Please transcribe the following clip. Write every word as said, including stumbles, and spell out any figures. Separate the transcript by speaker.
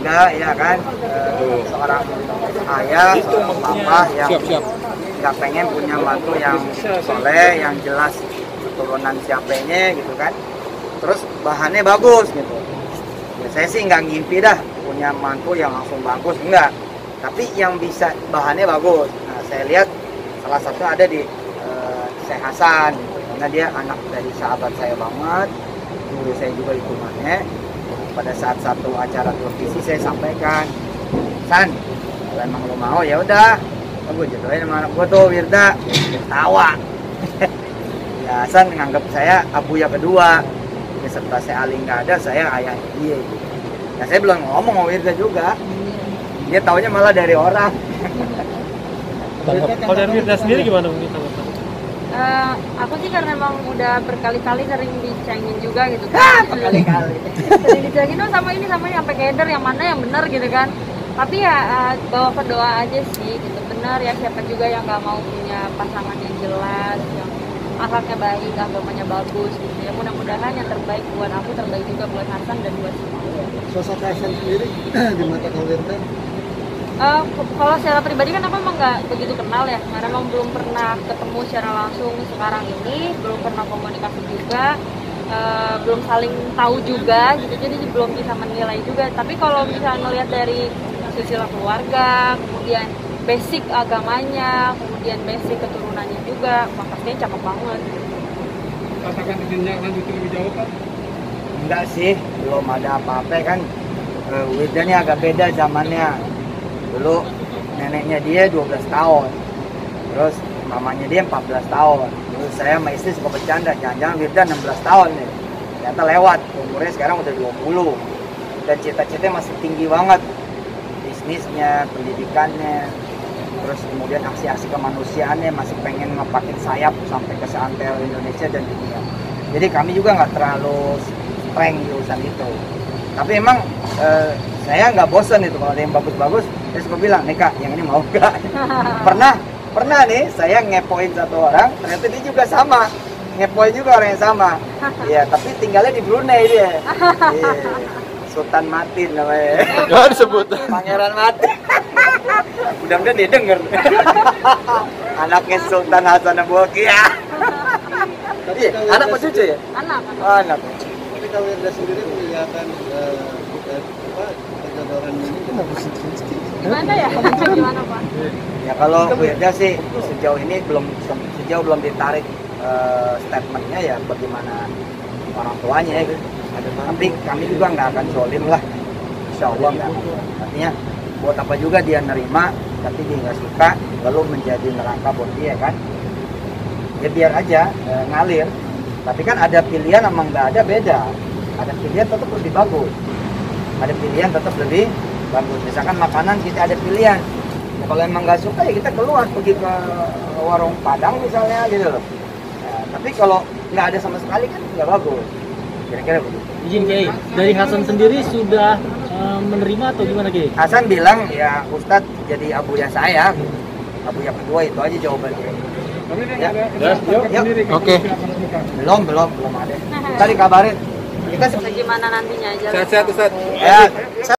Speaker 1: keluarga ya kan, uh, seorang ayah, seorang papa yang nggak pengen punya mantu yang soleh, yang jelas keturunan siapanya gitu kan, terus bahannya bagus gitu. Ya, saya sih nggak ngimpi dah punya mantu yang langsung bagus, enggak, tapi yang bisa bahannya bagus. Nah, saya lihat salah satu ada di uh, Syekh Hasan gitu. Karena dia anak dari sahabat saya banget, dulu saya juga hitungannya. Pada saat satu acara televisi saya sampaikan, San, kalau emang lo mau ya udah, gue jodohin sama anak gue tuh Wirda. Ketawa. Ya Hasan nganggap saya abu yang kedua. Ya, setelah saya Ali nggak ada, saya ayahnya dia. Nah saya belum ngomong sama Wirda juga. Dia taunya malah dari orang.
Speaker 2: Kalau dari Wirda sendiri gimana mungkin?
Speaker 3: Uh, aku sih karena emang udah berkali-kali sering dicengin juga gitu
Speaker 1: Ah,
Speaker 3: kan.
Speaker 1: berkali-kali.
Speaker 3: Sering dicengin oh, sama ini sama ini sampai keder yang mana yang benar gitu kan. Tapi ya uh, bawa ke doa aja sih gitu. Benar ya, siapa juga yang nggak mau punya pasangan yang jelas, yang akhlaknya baik, agamanya bagus gitu ya. Mudah-mudahan yang terbaik buat aku, terbaik juga buat Hasan dan buat semua.
Speaker 4: Sosok Hasan sendiri di mata kalian kan?
Speaker 3: Uh, kalau secara pribadi kan aku emang nggak begitu kenal ya, karena emang belum pernah ketemu secara langsung sekarang ini, belum pernah komunikasi juga, uh, belum saling tahu juga gitu, jadi belum bisa menilai juga. Tapi kalau misalnya ngelihat dari silsilah keluarga, kemudian basic agamanya, kemudian basic keturunannya juga, maka pastinya cakep banget.
Speaker 2: Katakan tindak lanjut lebih jauh kan?
Speaker 1: Enggak sih, belum ada apa-apa kan. uh, Wirda ini agak beda zamannya. Dulu neneknya dia dua belas tahun, terus mamanya dia empat belas tahun. Terus saya sama istri suka bercanda, jangan-jangan Wirda enam belas tahun nih. Ternyata lewat, umurnya sekarang udah dua puluh. Dan cita-citanya masih tinggi banget. Bisnisnya, pendidikannya, terus kemudian aksi-aksi kemanusiaannya, masih pengen ngepakin sayap sampai ke seantero Indonesia dan dunia. Jadi kami juga nggak terlalu streng di urusan itu. Tapi emang eh, saya nggak bosen itu kalau ada yang bagus-bagus. Saya suka bilang, nih kak, yang ini mau gak? pernah, pernah nih saya ngepoin satu orang, ternyata dia juga sama, ngepoin juga orang yang sama. Iya, tapi tinggalnya di Brunei dia. Iya. Sultan Matin namanya.
Speaker 2: Gak disebut.
Speaker 1: Pangeran Matin. Mudah-mudahan dia denger. Anaknya Sultan Hasan Bolkiah. Iya, anak apa cucu ya?
Speaker 3: Anak.
Speaker 1: Oh, anak.
Speaker 4: Tapi kalau Wirda sendiri mengiyakan uh, apa kejodohan ini kenapa sih?
Speaker 3: Gimana ya? Gimana Pak?
Speaker 1: Ya kalau Wirda sih sejauh ini belum sejauh belum ditarik uh, statementnya ya bagaimana orang tuanya ya gitu. Tapi kami juga nggak akan zolim lah, insya Allah nggak. Artinya buat apa juga dia nerima, tapi dia nggak suka, lalu menjadi neraka buat dia kan? Ya biar aja e, ngalir. Tapi kan ada pilihan emang nggak ada beda. Ada pilihan tetap lebih bagus. Ada pilihan tetap lebih bagus. Misalkan makanan kita ada pilihan. Ya, kalau emang nggak suka ya kita keluar pergi ke warung Padang misalnya gitu loh. Nah, tapi kalau nggak ada sama sekali kan nggak bagus. Kira-kira begitu.
Speaker 2: Izin Kiai, dari Hasan sendiri sudah uh, menerima atau gimana Kiai?
Speaker 1: Hasan bilang ya Ustadz jadi abuya saya. Abuya kedua itu aja jawabannya. Ya. Ya.
Speaker 2: Oke.
Speaker 1: Belum, belum, belum ada. Tadi kabarin. Kita
Speaker 3: Gimana nantinya aja.
Speaker 2: Sehat-sehat Ustadz.
Speaker 1: ya